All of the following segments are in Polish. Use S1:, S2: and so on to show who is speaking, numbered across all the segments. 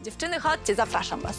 S1: Dziewczyny, chodźcie, zapraszam was.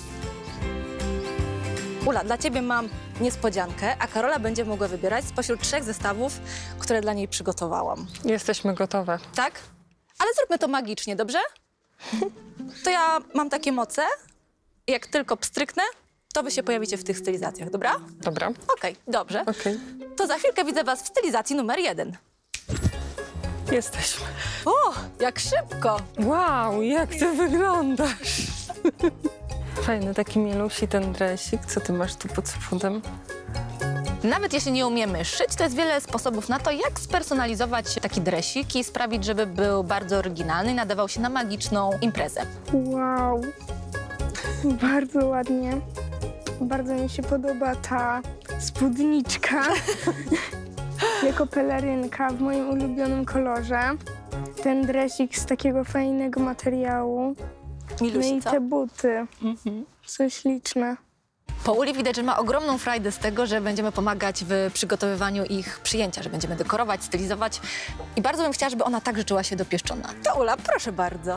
S1: Ula, dla ciebie mam niespodziankę, a Karola będzie mogła wybierać spośród 3 zestawów, które dla niej przygotowałam.
S2: Jesteśmy gotowe.
S1: Tak? Ale zróbmy to magicznie, dobrze? To ja mam takie moce. Jak tylko pstryknę, to wy się pojawicie w tych stylizacjach, dobra?
S2: Dobra.
S1: Okej, dobrze.
S2: Okej.
S1: To za chwilkę widzę was w stylizacji numer 1.
S2: Jesteśmy.
S1: O, jak szybko!
S2: Wow, jak ty wyglądasz! Fajny taki mielusi ten dresik. Co ty masz tu pod spodem?
S1: Nawet jeśli nie umiemy szyć, to jest wiele sposobów na to, jak spersonalizować taki dresik i sprawić, żeby był bardzo oryginalny i nadawał się na magiczną imprezę.
S3: Wow, bardzo ładnie. Bardzo mi się podoba ta spódniczka jako pelerynka w moim ulubionym kolorze. Ten dresik z takiego fajnego materiału. No
S1: Milusi,
S3: i
S1: co?
S3: te buty. Są śliczne.
S1: Po Uli widać, że ma ogromną frajdę z tego, że będziemy pomagać w przygotowywaniu ich przyjęcia, że będziemy dekorować, stylizować. I bardzo bym chciała, żeby ona także czuła się dopieszczona. To Ula, proszę bardzo.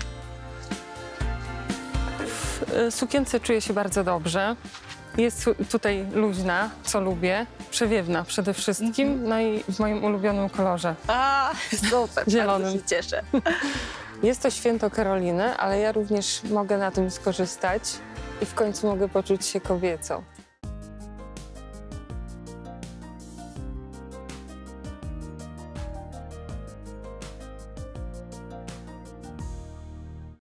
S2: W sukience czuję się bardzo dobrze. Jest tutaj luźna, co lubię. Przewiewna przede wszystkim. No i w moim ulubionym kolorze.
S1: A, super,
S2: Zielonym.
S1: bardzo się cieszę.
S2: Jest to święto Karoliny, ale ja również mogę na tym skorzystać i w końcu mogę poczuć się kobieco.